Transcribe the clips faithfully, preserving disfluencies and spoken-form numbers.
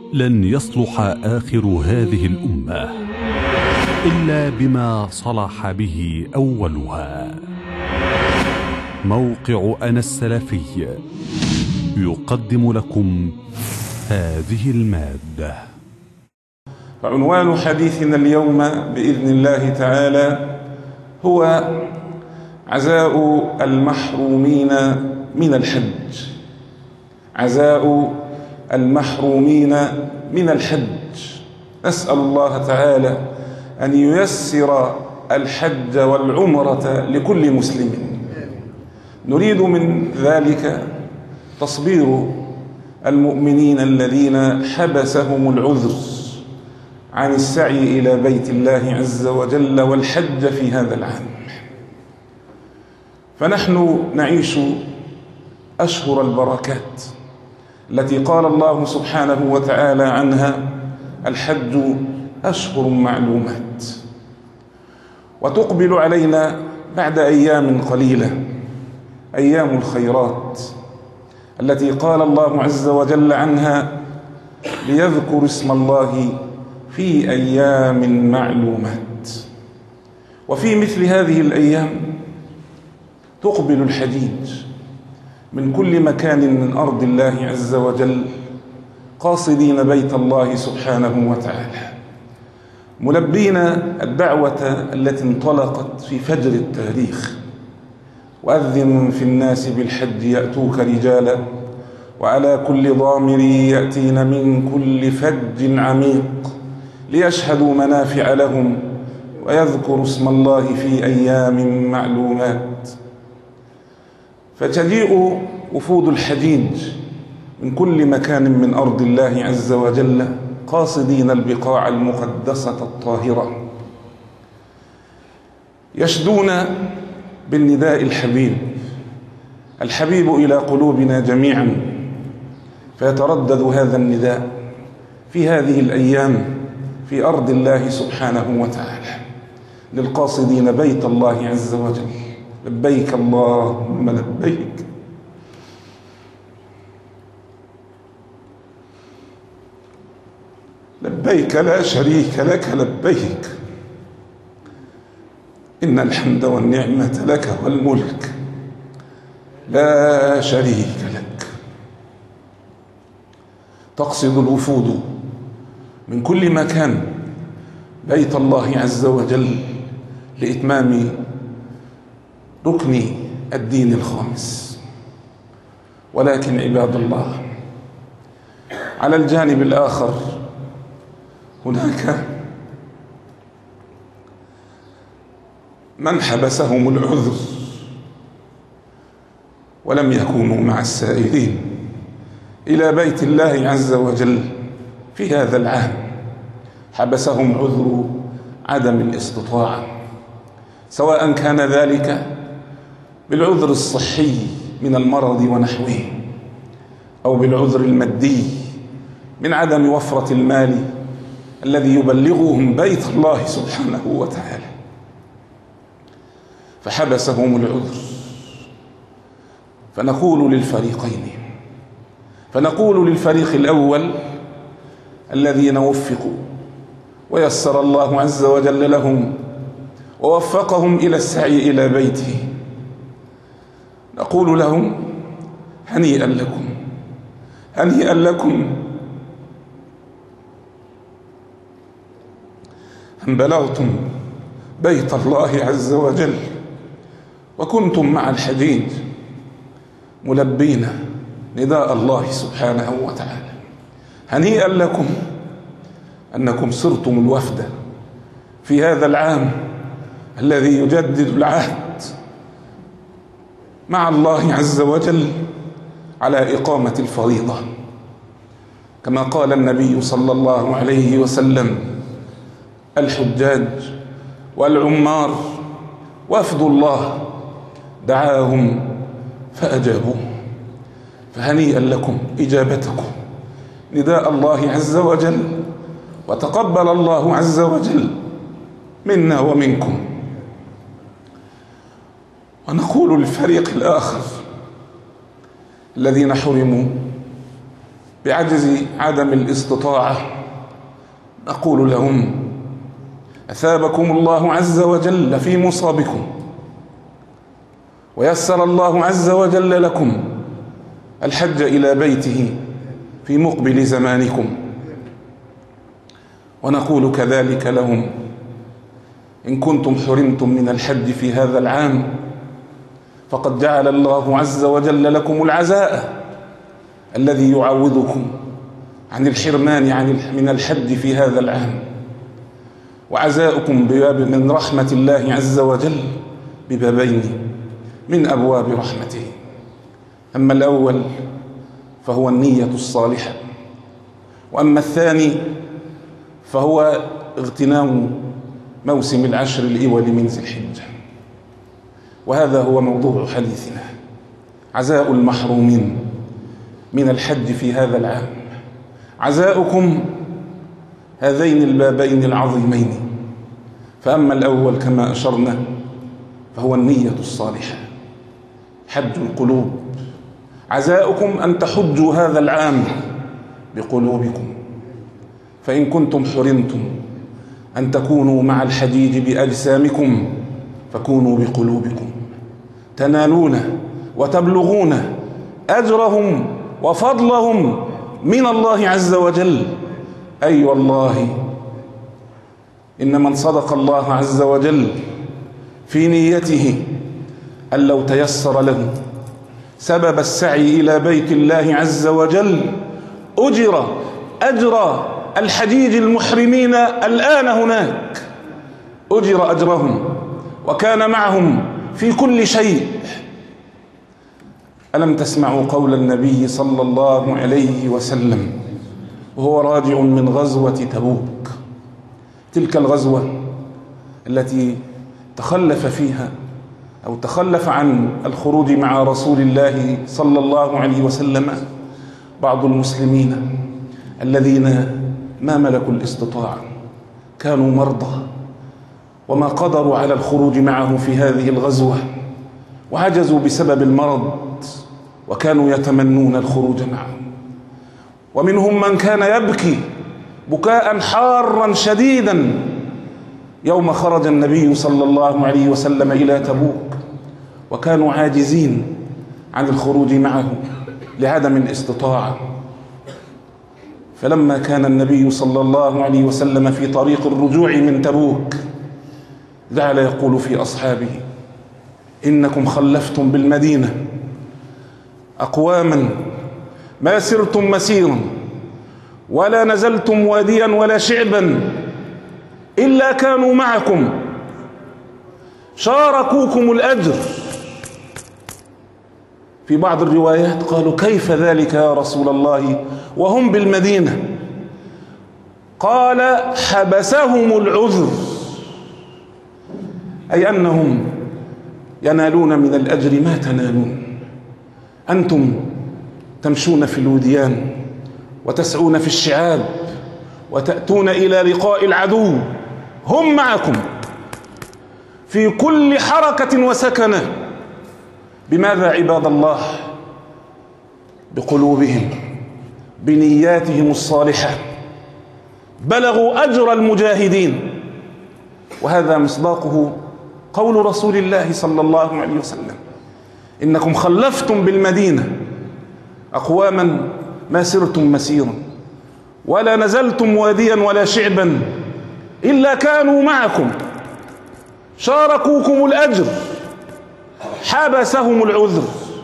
لن يصلح آخر هذه الأمة إلا بما صلح به أولها. موقع أنا السلفي يقدم لكم هذه المادة. فعنوان حديثنا اليوم بإذن الله تعالى هو عزاء المحرومين من الحج. عزاء المحرومين من الحج. نسأل الله تعالى أن ييسر الحج والعمرة لكل مسلم. نريد من ذلك تصبير المؤمنين الذين حبسهم العذر عن السعي إلى بيت الله عز وجل والحج في هذا العام. فنحن نعيش أشهر البركات التي قال الله سبحانه وتعالى عنها: الحج أشهر معلومات. وتقبل علينا بعد أيام قليلة أيام الخيرات التي قال الله عز وجل عنها: ليذكر اسم الله في أيام معلومات. وفي مثل هذه الأيام تقبل الحجيج من كل مكان من أرض الله عز وجل قاصدين بيت الله سبحانه وتعالى، ملبين الدعوة التي انطلقت في فجر التاريخ: وأذن في الناس بالحج يأتوك رجالا وعلى كل ضامر يأتين من كل فج عميق ليشهدوا منافع لهم ويذكروا اسم الله في أيام معلومات. فتجيء وفود الحجيج من كل مكان من أرض الله عز وجل قاصدين البقاع المقدسة الطاهرة، يشدون بالنداء الحبيب الحبيب إلى قلوبنا جميعا. فيتردد هذا النداء في هذه الأيام في أرض الله سبحانه وتعالى للقاصدين بيت الله عز وجل: لبيك اللهم لبيك، لبيك لا شريك لك لبيك، إن الحمد والنعمة لك والملك لا شريك لك. تقصد الوفود من كل مكان بيت الله عز وجل لإتمام ركن الدين الخامس. ولكن عباد الله، على الجانب الآخر هناك من حبسهم العذر ولم يكونوا مع السائرين إلى بيت الله عز وجل في هذا العام. حبسهم عذر عدم الاستطاعة، سواء كان ذلك بالعذر الصحي من المرض ونحوه، أو بالعذر المادي من عدم وفرة المال الذي يبلغهم بيت الله سبحانه وتعالى. فحبسهم العذر. فنقول للفريقين، فنقول للفريق الأول الذين وفقوا ويسر الله عز وجل لهم ووفقهم إلى السعي إلى بيته، نقول لهم: هنيئا لكم، هنيئا لكم أن بلغتم بيت الله عز وجل وكنتم مع الحجيج ملبين نداء الله سبحانه وتعالى. هنيئا لكم أنكم صرتم الوفد في هذا العام الذي يجدد العهد مع الله عز وجل على إقامة الفريضة، كما قال النبي صلى الله عليه وسلم: الحجاج والعمار وفد الله دعاهم فأجابوه. فهنيئا لكم إجابتكم نداء الله عز وجل، وتقبل الله عز وجل منا ومنكم. ونقول للفريق الآخر الذين حرموا بعجز عدم الاستطاعة أقول لهم: أثابكم الله عز وجل في مصابكم، ويسر الله عز وجل لكم الحج إلى بيته في مقبل زمانكم، ونقول كذلك لهم: إن كنتم حرمتم من الحج في هذا العام فقد جعل الله عز وجل لكم العزاء الذي يعوضكم عن الحرمان عن من الحج في هذا العام، وعزاؤكم بباب من رحمة الله عز وجل ببابين من أبواب رحمته. أما الأول فهو النية الصالحة، وأما الثاني فهو اغتنام موسم العشر الأول من ذي الحجة. وهذا هو موضوع حديثنا: عزاء المحرومين من الحج في هذا العام. عزاؤكم هذين البابين العظيمين. فأما الأول كما أشرنا فهو النية الصالحة، حج القلوب. عزاؤكم أن تحجوا هذا العام بقلوبكم، فإن كنتم حرمتم أن تكونوا مع الحجيج بأجسامكم فكونوا بقلوبكم، تنالون وتبلغون أجرهم وفضلهم من الله عز وجل. أي أيوة والله إن من صدق الله عز وجل في نيته أن لو تيسر له سبب السعي إلى بيت الله عز وجل أجر أجر الحجيج المحرمين الآن هناك، أجر أجرهم وكان معهم في كل شيء. ألم تسمعوا قول النبي صلى الله عليه وسلم وهو راجع من غزوة تبوك، تلك الغزوة التي تخلف فيها أو تخلف عن الخروج مع رسول الله صلى الله عليه وسلم بعض المسلمين الذين ما ملكوا الاستطاعة، كانوا مرضى وما قدروا على الخروج معه في هذه الغزوة، وعجزوا بسبب المرض وكانوا يتمنون الخروج معه. ومنهم من كان يبكي بكاء حارا شديدا يوم خرج النبي صلى الله عليه وسلم إلى تبوك، وكانوا عاجزين عن الخروج معه لعدم الاستطاعة. فلما كان النبي صلى الله عليه وسلم في طريق الرجوع من تبوك جعل يقول في أصحابه: إنكم خلفتم بالمدينة أقواما ما سرتم مسيرا ولا نزلتم واديا ولا شعبا إلا كانوا معكم شاركوكم الأجر. في بعض الروايات قالوا: كيف ذلك يا رسول الله وهم بالمدينة؟ قال: حبسهم العذر، أي أنهم ينالون من الأجر ما تنالون. أنتم تمشون في الوديان وتسعون في الشعاب وتأتون إلى لقاء العدو، هم معكم في كل حركة وسكنة. بماذا عباد الله؟ بقلوبهم، بنياتهم الصالحة، بلغوا أجر المجاهدين. وهذا مصداقه قول رسول الله صلى الله عليه وسلم: إنكم خلفتم بالمدينة أقواما ما سرتم مسيرا ولا نزلتم واديا ولا شعبا إلا كانوا معكم شاركوكم الأجر حبسهم العذر.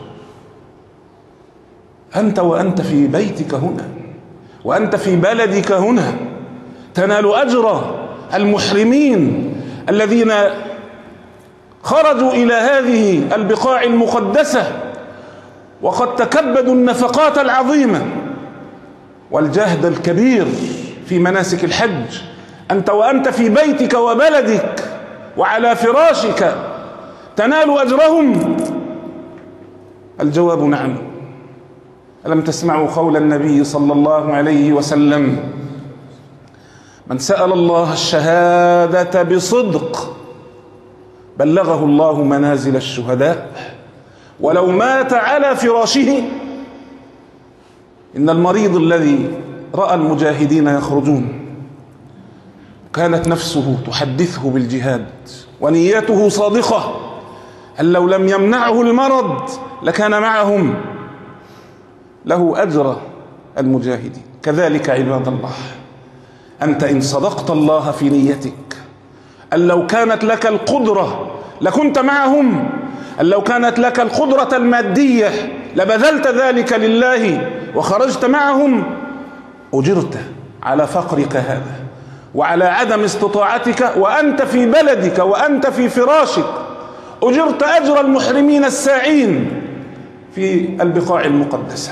أنت وأنت في بيتك هنا وأنت في بلدك هنا تنال أجر المحرمين الذين خرجوا إلى هذه البقاع المقدسة وقد تكبدوا النفقات العظيمة والجهد الكبير في مناسك الحج. أنت وأنت في بيتك وبلدك وعلى فراشك تنال أجرهم. الجواب نعم. ألم تسمعوا قول النبي صلى الله عليه وسلم: من سأل الله الشهادة بصدق بلغه الله منازل الشهداء ولو مات على فراشه. إن المريض الذي رأى المجاهدين يخرجون كانت نفسه تحدثه بالجهاد ونيته صادقة، أن لو لم يمنعه المرض لكان معهم، له أجر المجاهدين. كذلك عباد الله، أنت إن صدقت الله في نيتك أن لو كانت لك القدرة لكنت معهم، أن لو كانت لك القدرة المادية لبذلت ذلك لله وخرجت معهم، أجرت على فقرك هذا وعلى عدم استطاعتك وأنت في بلدك وأنت في فراشك، أجرت أجر المحرمين الساعين في البقاع المقدسة.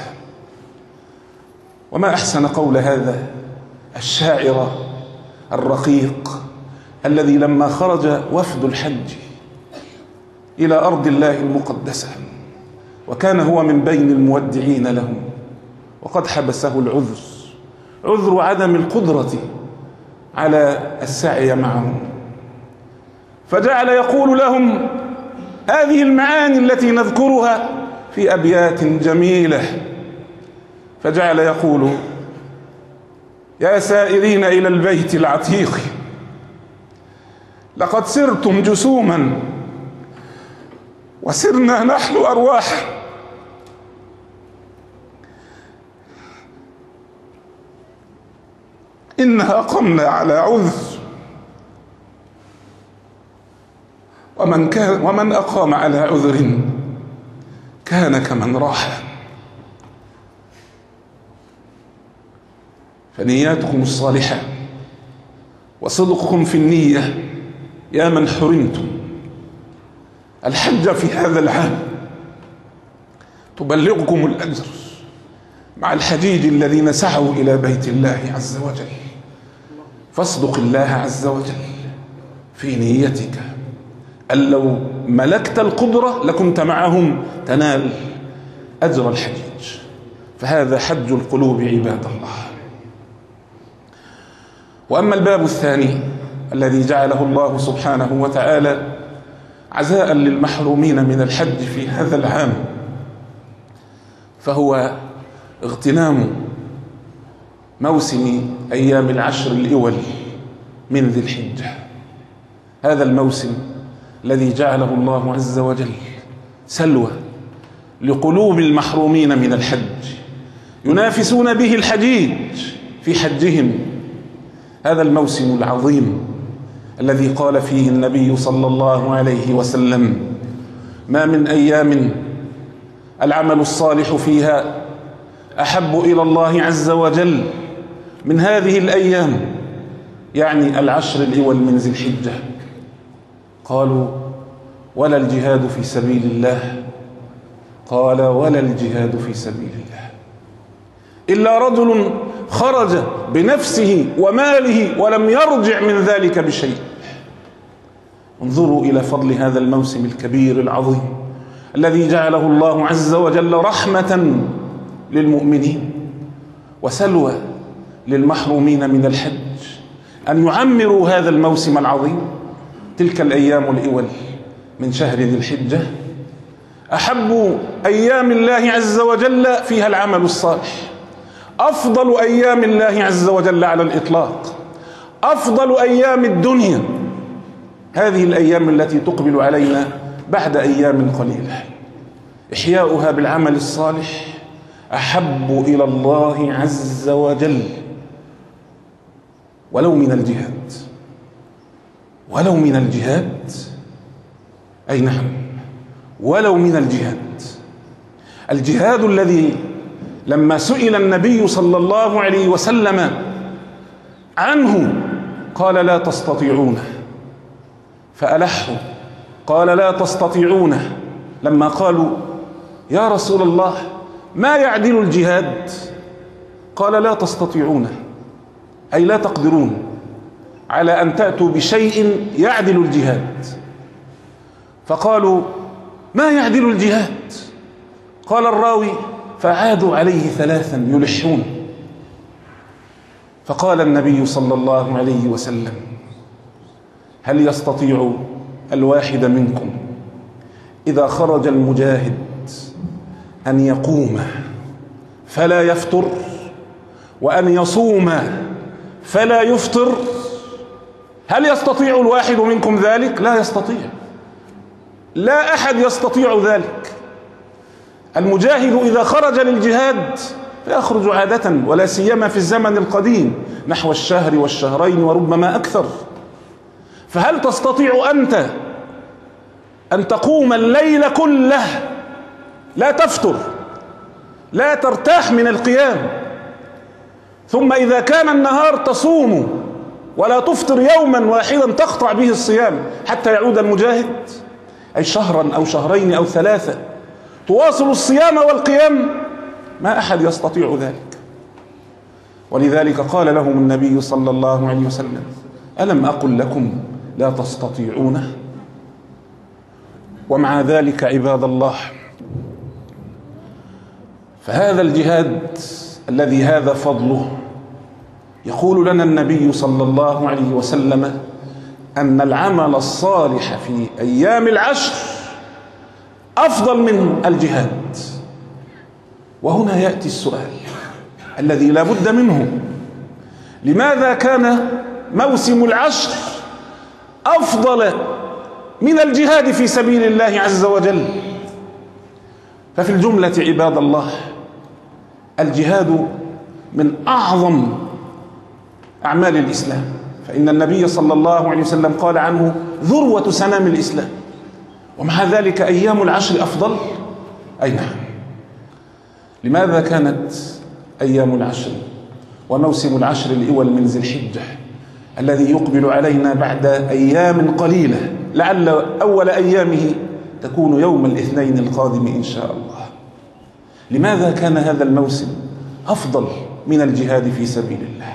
وما أحسن قول هذا الشاعر الرقيق الذي لما خرج وفد الحج إلى أرض الله المقدسة وكان هو من بين المودعين لهم وقد حبسه العذر، عذر عدم القدرة على السعي معهم، فجعل يقول لهم هذه المعاني التي نذكرها في أبيات جميلة، فجعل يقول: يا سائرين إلى البيت العتيق لقد سرتم جسوما وسرنا نحن أرواحا، إنها قمنا على عذر، ومن, كان ومن أقام على عذر كان كمن راح. فنياتكم الصالحة وصدقكم في النية يا من حرمتم الحج في هذا العام تبلغكم الأجر مع الحجيج الذين سعوا إلى بيت الله عز وجل. فاصدق الله عز وجل في نيتك أن لو ملكت القدرة لكنت معهم تنال أجر الحجيج، فهذا حج القلوب عباد الله. وأما الباب الثاني الذي جعله الله سبحانه وتعالى عزاء للمحرومين من الحج في هذا العام، فهو اغتنام موسم أيام العشر الأول من ذي الحجة، هذا الموسم الذي جعله الله عز وجل سلوى لقلوب المحرومين من الحج ينافسون به الحجيج في حجهم. هذا الموسم العظيم الذي قال فيه النبي صلى الله عليه وسلم: ما من أيام العمل الصالح فيها أحب إلى الله عز وجل من هذه الأيام، يعني العشر الأول من ذي الحجة. قالوا: ولا الجهاد في سبيل الله؟ قال: ولا الجهاد في سبيل الله إلا رجل خرج بنفسه وماله ولم يرجع من ذلك بشيء. انظروا إلى فضل هذا الموسم الكبير العظيم الذي جعله الله عز وجل رحمة للمؤمنين وسلوى للمحرومين من الحج، أن يعمروا هذا الموسم العظيم. تلك الأيام الأول من شهر ذي الحجة أحب أيام الله عز وجل فيها العمل الصالح، أفضل أيام الله عز وجل على الإطلاق، أفضل أيام الدنيا هذه الأيام التي تقبل علينا بعد أيام قليلة. إحياؤها بالعمل الصالح أحب إلى الله عز وجل ولو من الجهاد، ولو من الجهاد، أي نعم، ولو من الجهاد. الجهاد الذي لما سئل النبي صلى الله عليه وسلم عنه قال: لا تستطيعونه، فألحوا قال: لا تستطيعونه. لما قالوا: يا رسول الله ما يعدل الجهاد؟ قال: لا تستطيعونه، أي لا تقدرون على أن تأتوا بشيء يعدل الجهاد. فقالوا: ما يعدل الجهاد؟ قال الراوي: فعادوا عليه ثلاثا يلحون. فقال النبي صلى الله عليه وسلم: هل يستطيع الواحد منكم إذا خرج المجاهد أن يقوم فلا يفطر وأن يصوم فلا يفطر، هل يستطيع الواحد منكم ذلك؟ لا يستطيع، لا أحد يستطيع ذلك. المجاهد إذا خرج للجهاد فيخرج عادة، ولا سيما في الزمن القديم، نحو الشهر والشهرين وربما أكثر. فهل تستطيع أنت أن تقوم الليل كله لا تفطر، لا ترتاح من القيام، ثم إذا كان النهار تصوم ولا تفطر يوما واحدا تقطع به الصيام حتى يعود المجاهد، أي شهرا أو شهرين أو ثلاثة تواصل الصيام والقيام؟ ما أحد يستطيع ذلك. ولذلك قال لهم النبي صلى الله عليه وسلم: ألم أقل لكم لا تستطيعونه؟ ومع ذلك عباد الله، فهذا الجهاد الذي هذا فضله، يقول لنا النبي صلى الله عليه وسلم أن العمل الصالح في أيام العشر أفضل من الجهاد. وهنا يأتي السؤال الذي لا بد منه: لماذا كان موسم العشر أفضل من الجهاد في سبيل الله عز وجل؟ ففي الجملة عباد الله، الجهاد من أعظم أعمال الإسلام، فإن النبي صلى الله عليه وسلم قال عنه: ذروة سنام الإسلام. ومع ذلك أيام العشر أفضل؟ أي نعم. لماذا كانت أيام العشر وموسم العشر الأول من ذي الحجة الذي يقبل علينا بعد أيام قليلة، لعل أول أيامه تكون يوم الاثنين القادم إن شاء الله، لماذا كان هذا الموسم أفضل من الجهاد في سبيل الله؟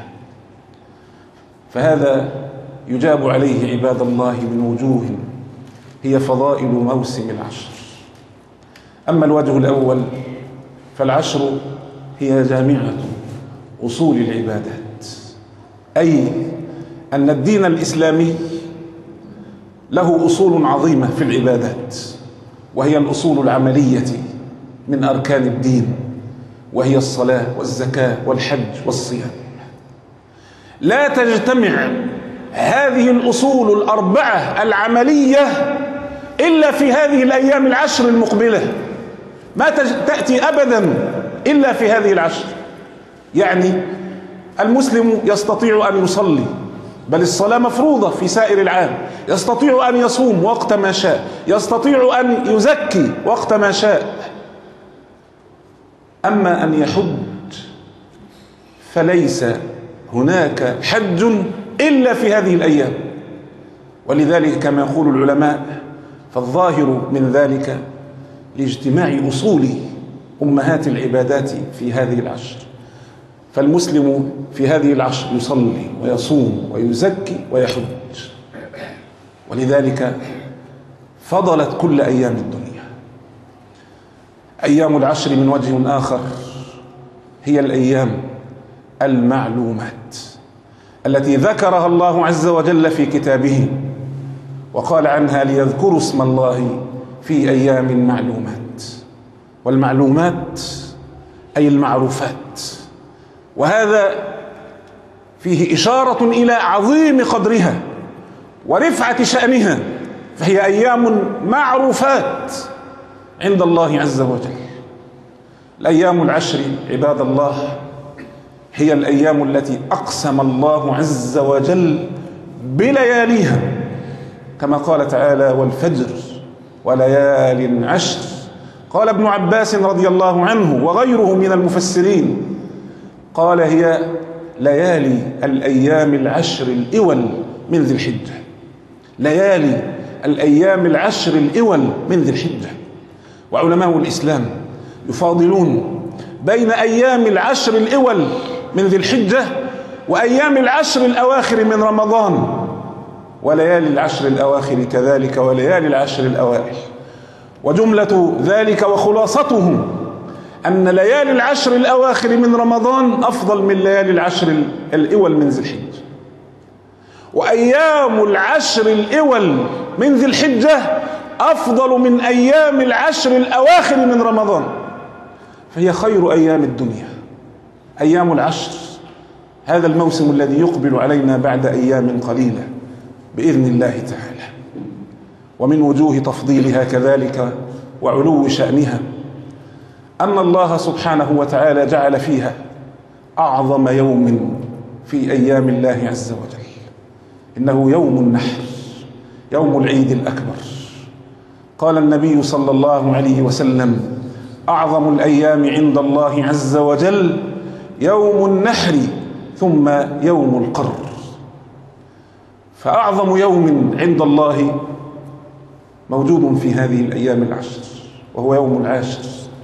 فهذا يجاب عليه عباد الله من وجوه هي فضائل موسم العشر. أما الوجه الأول فالعشر هي جامعة أصول العبادات، أي أن الدين الإسلامي له أصول عظيمة في العبادات، وهي الأصول العملية من أركان الدين، وهي الصلاة والزكاة والحج والصيام. لا تجتمع هذه الأصول الأربعة العملية إلا في هذه الأيام العشر المقبلة، ما تأتي أبدا إلا في هذه العشر. يعني المسلم يستطيع أن يصلي، بل الصلاة مفروضة في سائر العام، يستطيع أن يصوم وقت ما شاء، يستطيع أن يزكي وقت ما شاء. أما أن يحج فليس هناك حج إلا في هذه الأيام. ولذلك كما يقول العلماء، فالظاهر من ذلك لاجتماع أصول أمهات العبادات في هذه العشر. فالمسلم في هذه العشر يصلي ويصوم ويزكي ويحج، ولذلك فضلت كل أيام الدنيا. أيام العشر من وجه آخر هي الأيام المعلومات التي ذكرها الله عز وجل في كتابه، وقال عنها: ليذكروا اسم الله في أيام معلومات. والمعلومات أي المعروفات، وهذا فيه إشارة إلى عظيم قدرها ورفعة شأنها، فهي أيام معروفات عند الله عز وجل. الأيام العشر عباد الله هي الأيام التي أقسم الله عز وجل بلياليها، كما قال تعالى: والفجر وليال عشر. قال ابن عباس رضي الله عنه وغيره من المفسرين، قال: هي ليالي الأيام العشر الأول من ذي الحجة، ليالي الأيام العشر الأول من ذي الحجة. وعلماء الإسلام يفاضلون بين أيام العشر الأول من ذي الحجة وأيام العشر الأواخر من رمضان، وليالي العشر الأواخر كذلك، وليالي العشر الأوائل. وجملة ذلك وخلاصته أن ليالي العشر الأواخر من رمضان أفضل من ليالي العشر الأول من ذي الحجة، وأيام العشر الأول من ذي الحجة أفضل من أيام العشر الأواخر من رمضان. فهي خير أيام الدنيا، أيام العشر، هذا الموسم الذي يقبل علينا بعد أيام قليلة بإذن الله تعالى. ومن وجوه تفضيلها كذلك وعلو شأنها أن الله سبحانه وتعالى جعل فيها أعظم يوم في أيام الله عز وجل، إنه يوم النحر، يوم العيد الأكبر. قال النبي صلى الله عليه وسلم: أعظم الأيام عند الله عز وجل يوم النحر ثم يوم القر. فأعظم يوم عند الله موجود في هذه الأيام العشر وهو يوم العاشر.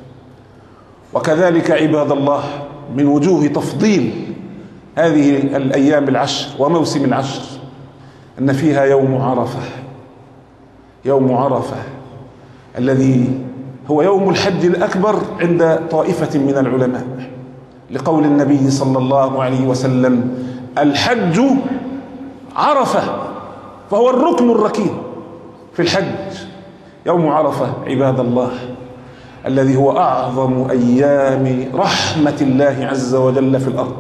وكذلك عباد الله من وجوه تفضيل هذه الأيام العشر وموسم العشر أن فيها يوم عرفة، يوم عرفة الذي هو يوم الحج الأكبر عند طائفة من العلماء، لقول النبي صلى الله عليه وسلم: الحج عرفة، فهو الركن الركين في الحج. يوم عرفة عباد الله الذي هو أعظم أيام رحمة الله عز وجل في الأرض،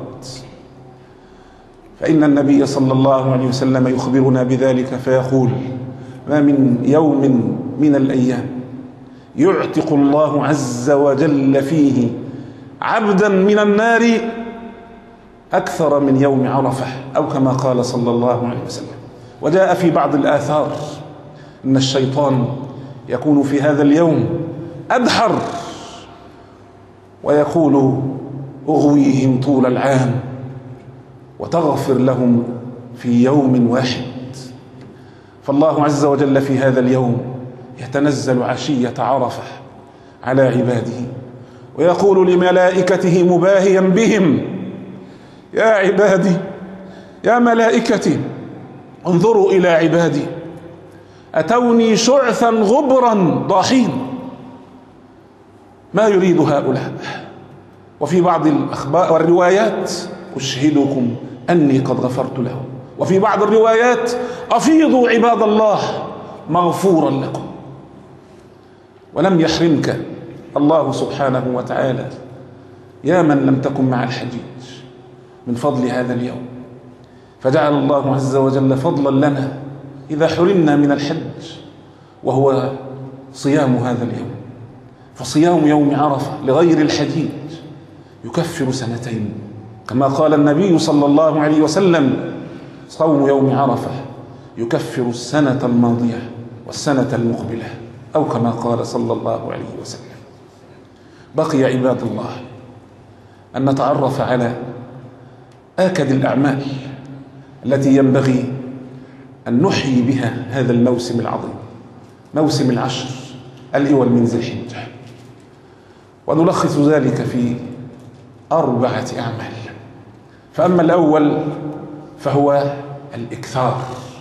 فإن النبي صلى الله عليه وسلم يخبرنا بذلك فيقول: ما من يوم من الأيام يعتق الله عز وجل فيه عبدا من النار أكثر من يوم عرفة، أو كما قال صلى الله عليه وسلم. وجاء في بعض الآثار أن الشيطان يكون في هذا اليوم أدحر ويقول: أغويهم طول العام وتغفر لهم في يوم واحد. فالله عز وجل في هذا اليوم يتنزل عشية عرفة على عباده ويقول لملائكته مباهيا بهم: يا عبادي، يا ملائكتي، انظروا إلى عبادي، أتوني شعثا غبرا ضاحين، ما يريد هؤلاء. وفي بعض الأخبار والروايات: أشهدكم أني قد غفرت لهم. وفي بعض الروايات: أفيضوا عباد الله مغفورا لكم. ولم يحرمك الله سبحانه وتعالى يا من لم تكن مع الحجيج من فضل هذا اليوم، فجعل الله عز وجل فضلا لنا إذا حرمنا من الحج وهو صيام هذا اليوم. فصيام يوم عرفة لغير الحجيج يكفر سنتين، كما قال النبي صلى الله عليه وسلم: صوم يوم عرفة يكفر السنة الماضية والسنة المقبلة، أو كما قال صلى الله عليه وسلم. بقي عباد الله أن نتعرف على آكد الأعمال التي ينبغي أن نحيي بها هذا الموسم العظيم، موسم العشر الأول من ذي الحجة، ونلخص ذلك في أربعة أعمال. فأما الأول فهو الإكثار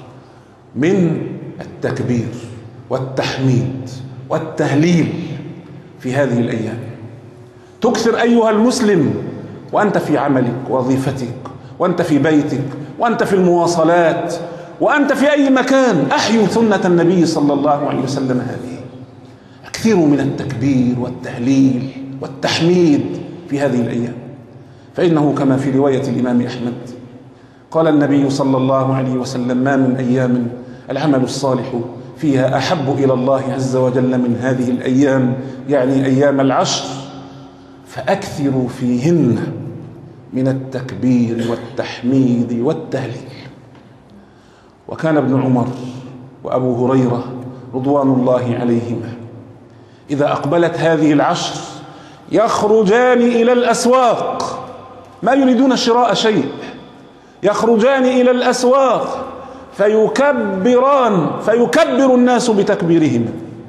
من التكبير والتحميد والتهليل في هذه الأيام. تكثر أيها المسلم وأنت في عملك ووظيفتك وأنت في بيتك وأنت في المواصلات وأنت في أي مكان، أحيوا سنة النبي صلى الله عليه وسلم هذه. أكثروا من التكبير والتهليل والتحميد في هذه الأيام، فإنه كما في رواية الإمام أحمد قال النبي صلى الله عليه وسلم: ما من أيام العمل الصالح فيها أحب إلى الله عز وجل من هذه الأيام، يعني أيام العشر، فأكثروا فيهن من التكبير والتحميد والتهليل. وكان ابن عمر وأبو هريرة رضوان الله عليهما إذا أقبلت هذه العشر يخرجان إلى الأسواق، ما يريدون شراء شيء، يخرجان إلى الأسواق فيكبران فيكبر الناس بتكبيرهم.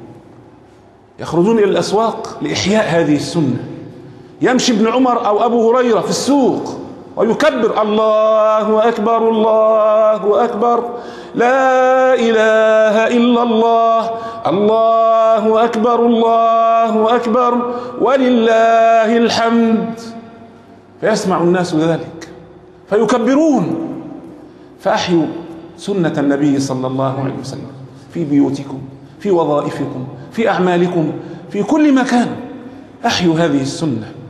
يخرجون إلى الأسواق لإحياء هذه السنة. يمشي ابن عمر أو أبو هريرة في السوق ويكبر: الله أكبر، الله أكبر، لا إله إلا الله، الله أكبر، الله أكبر، ولله الحمد. فيسمع الناس ذلك فيكبرون. فأحيوا سنة النبي صلى الله عليه وسلم في بيوتكم، في وظائفكم، في أعمالكم، في كل مكان. أحيوا هذه السنة.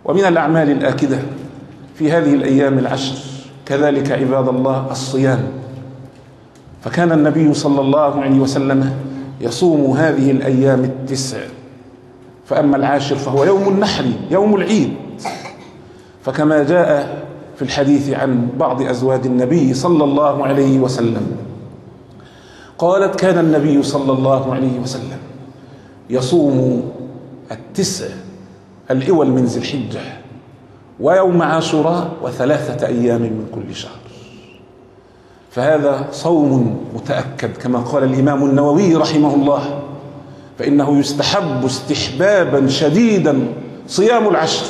ومن الأعمال الآكدة في هذه الأيام العشر كذلك عباد الله الصيام، فكان النبي صلى الله عليه وسلم يصوم هذه الأيام التسع، فأما العاشر فهو يوم النحر يوم العيد، فكما جاء في الحديث عن بعض أزواج النبي صلى الله عليه وسلم قالت كان النبي صلى الله عليه وسلم يصوم التسع الأول من ذي الحجة ويوم عاشوراء وثلاثة أيام من كل شهر، فهذا صوم متأكد كما قال الإمام النووي رحمه الله، فإنه يستحب استحبابا شديدا صيام العشر.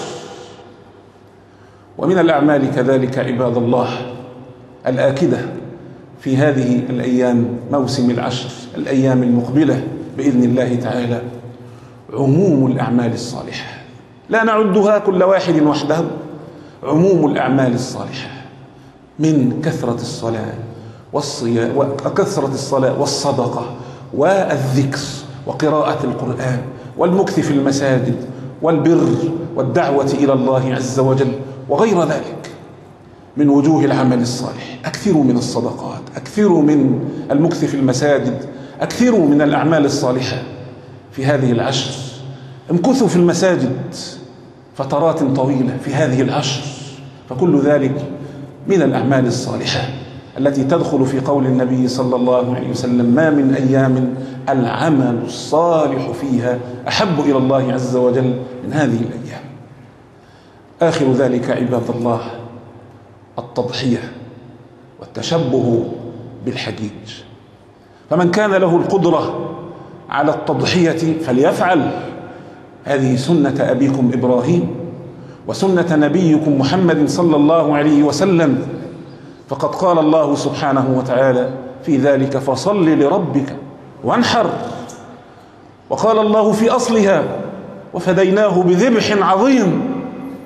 ومن الأعمال كذلك عباد الله الآكدة في هذه الأيام موسم العشر الأيام المقبلة بإذن الله تعالى عموم الأعمال الصالحة، لا نعدها كل واحد وحده، عموم الأعمال الصالحة من كثرة الصلاة والصيام وكثرة الصلاة والصدقة والذكر وقراءة القرآن والمكث في المساجد والبر والدعوة إلى الله عز وجل وغير ذلك من وجوه العمل الصالح. أكثروا من الصدقات، أكثروا من المكث في المساجد، أكثروا من الأعمال الصالحة في هذه العشر. امكثوا في المساجد فترات طويلة في هذه العشر، فكل ذلك من الأعمال الصالحة التي تدخل في قول النبي صلى الله عليه وسلم ما من أيام العمل الصالح فيها أحب إلى الله عز وجل من هذه الأيام. آخر ذلك عباد الله التضحية والتشبه بالحجيج، فمن كان له القدرة على التضحية فليفعل، هذه سنة أبيكم إبراهيم وسنة نبيكم محمد صلى الله عليه وسلم، فقد قال الله سبحانه وتعالى في ذلك فصل لربك وانحر، وقال الله في أصلها وفديناه بذبح عظيم.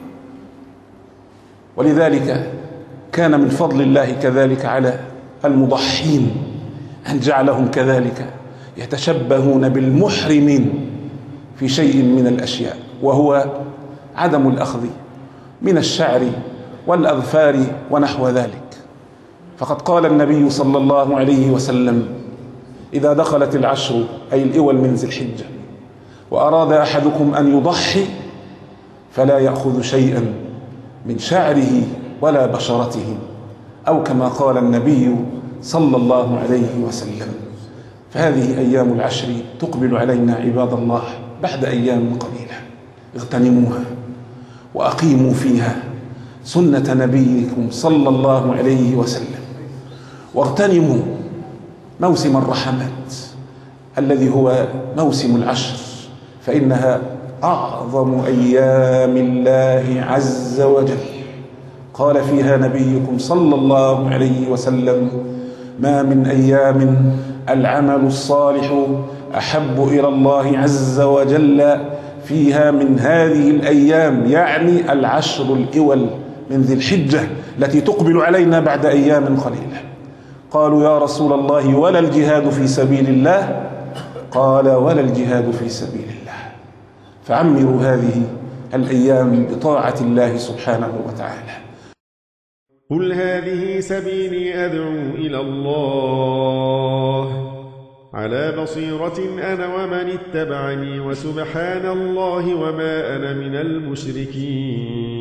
ولذلك كان من فضل الله كذلك على المضحين أن جعلهم كذلك يتشبهون بالمحرمين في شيء من الأشياء، وهو عدم الأخذ من الشعر والأظفار ونحو ذلك. فقد قال النبي صلى الله عليه وسلم إذا دخلت العشر أي الأول من ذي الحجة وأراد أحدكم أن يضحي فلا يأخذ شيئا من شعره ولا بشرته، أو كما قال النبي صلى الله عليه وسلم. فهذه أيام العشر تقبل علينا عباد الله بعد أيام قليلة، اغتنموها وأقيموا فيها سنة نبيكم صلى الله عليه وسلم، واغتنموا موسم الرحمات الذي هو موسم العشر، فإنها أعظم أيام الله عز وجل. قال فيها نبيكم صلى الله عليه وسلم ما من أيام العمل الصالح أحب إلى الله عز وجل فيها من هذه الأيام، يعني العشر الأول من ذي الحجة التي تقبل علينا بعد أيام قليلة. قالوا يا رسول الله ولا الجهاد في سبيل الله؟ قال ولا الجهاد في سبيل الله. فعمروا هذه الأيام بطاعة الله سبحانه وتعالى. قل هذه سبيلي أدعو إلى الله على بصيرة أنا ومن اتبعني، وسبحان الله وما أنا من المشركين.